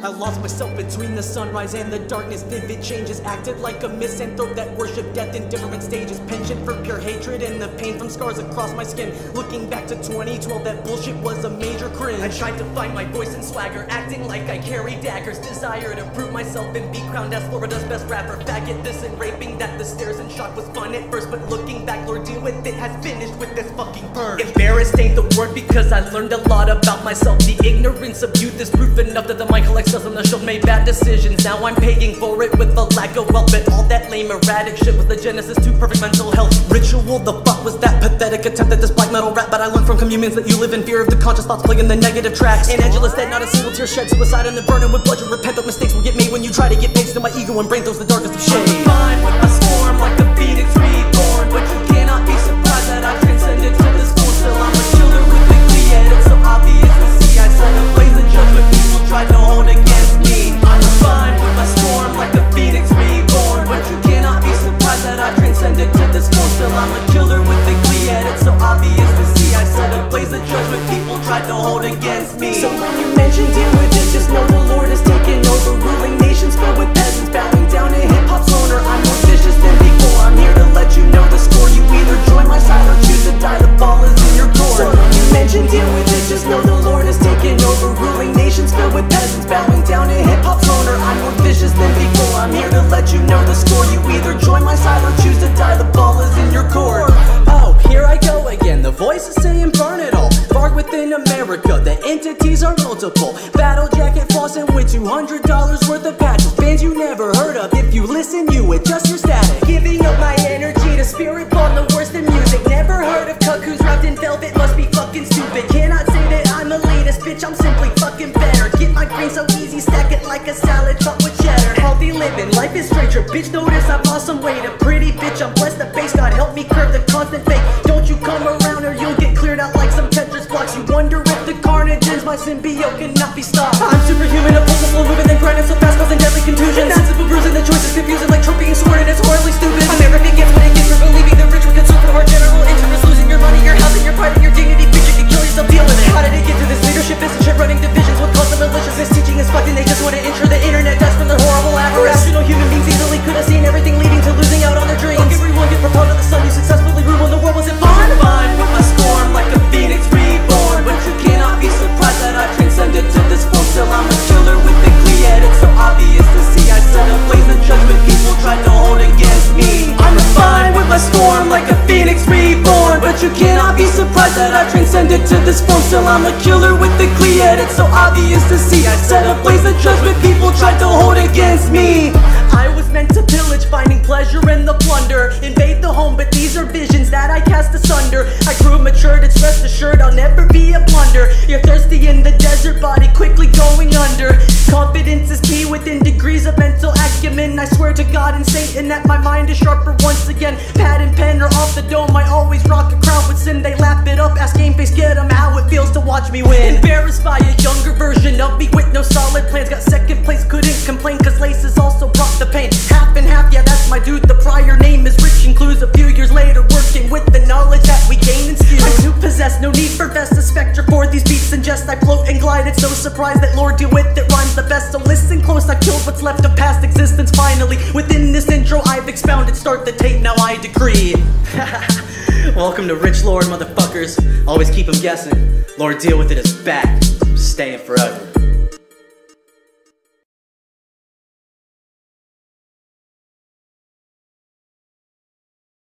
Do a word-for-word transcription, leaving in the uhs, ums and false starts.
I lost myself between the sunrise and the darkness. Vivid changes, acted like a misanthrope that worshipped death in different stages. Penchant for pure hatred and the pain from scars across my skin. Looking back to twenty twelve, that bullshit was a major cringe. I tried to find my voice and swagger, acting like I carry daggers. Desire to prove myself and be crowned as Florida's best rapper. Faggot this and raping that, the stares and shock was fun at first, but looking back, Lord, deal with it has finished with this fucking purge. Embarrassed ain't the word, because I learned a lot about myself. The ignorance of youth is proof enough that the mind collects dust on the shelf, made bad decisions. Now I'm paying for it with a lack of wealth, but all that lame erratic shit was the genesis to perfect mental health. Ritual, the fuck was that pathetic attempt at this black metal rap? But I learned from communions that you live in fear of the conscious thoughts playing the negative tracks. And Angela's dead, not a single tear shed. Suicide and the burning with blood. You repent that mistakes will get made when you try to get paid. Still my ego and brain throws the darkest of shade. I'm fine with my storm like a phoenix reborn, but you cannot be surprised that I transcended to this form. Still I'm a killer with a clear head. It's so obvious to see. I set a blaze of judgment people tried to hold against me. I'm fine with my storm like a phoenix reborn, but you cannot be surprised that I transcended to this form. Still I'm a killer with a clear head. It's so obvious to see. I set a blaze of judgment people tried to hold against me. So when you mention deal with it, just know the Lord is taking over, ruling nations filled with peasants, bowing down to hip-hop's owner. I'm more vicious than before. I'm here to let you know the score. You either join my side or choose to die. The ball is in your court. So when you mention deal with it, just know the Lord is taking over, ruling nations filled with peasants, bowing down to hip-hop's owner. I'm more vicious than before. I'm here to let you know the score. You either join my side or choose to die. The ball is in your court. Oh, here I go again. The voice is saying burn it all. Bark within America, the entities are multiple. Battle jacket flossing with two hundred dollars worth of patches. Bands you never heard of. If you listen, you adjust your static. Giving up my energy to spirit bomb, the worst in music. Never heard of cuckoos wrapped in velvet, must be fucking stupid. Cannot say that I'm elitist, bitch, I'm simply fucking better. Get my green so easy, stack it like a salad, but with cheddar. Healthy living, life is straight trip. Bitch, notice I've lost some weight. A pretty bitch, I'm blessed, the base, God help me curb the constant fake. Don't you come around or you'll get cleared out like some Tetris blocks. You wonder if the carnage is my symbiote cannot be stopped. I'm superhuman, impulsive, moving and grinding so fast, causing deadly contusions. Sensible bruising, the choice is confusing like Trump being sworn and it's horribly stupid. I'm arrogant, gets what it gets for believing the rich would consume for the hard general interest. Losing your money, your health, and your pride and your dignity. Bitch, you can kill yourself, deal with it. How did it get to this? Leadership isn't shit, running divisions with constant maliciousness. Teaching is fucking, they just want to ensure the internet dies from their horrible avarice. Rational human beings easily could have seen everything leading to losing out on their dreams. Fuck everyone, get propelled to the sun, you successfully ruined the world, was it fun? I'm fine with my storm like a phoenix reborn, but you cannot be surprised that I transcended to this form. Still I'm a killer with a clear head. It's so obvious to see. I set a blaze of judgment people tried to hold against me. I'm fine with my storm like a phoenix reborn, but you cannot be surprised that I transcended to this form. Still I'm a killer with a clear head. It's so obvious to see. I set a blaze of judgment people tried to hold against me. I was meant to pillage, finding pleasure in the plunder. Invade the home, but these are visions that I cast asunder. I grew matured, it's rest assured I'll never be a blunder. You're thirsty in the desert, body quickly going under. Confidence is key within degrees of mental acumen. I swear to God and Satan that my mind is sharper once again. Pad and pen are off the dome, I always rock a crowd with sin. They lap it up, ask game face, get them how it feels to watch me win. Embarrassed by a younger version of me with no solid plans. Got second place, couldn't complain cause laces also brought the pain. Half and half, yeah that's my dude. The prior name is rich, includes a few years later working with the knowledge that we gain and skill. I'm too possessed, no need for vest. A spectre for these beats and jest. I float and glide, it's no surprise that Lord deal with it rhymes the best. So listen close, I killed what's left of past existence finally. Within this intro I've expounded, start the tape, now I decree. Welcome to Rich Lord, motherfuckers. Always keep them guessing. Lord deal with it is back, staying forever.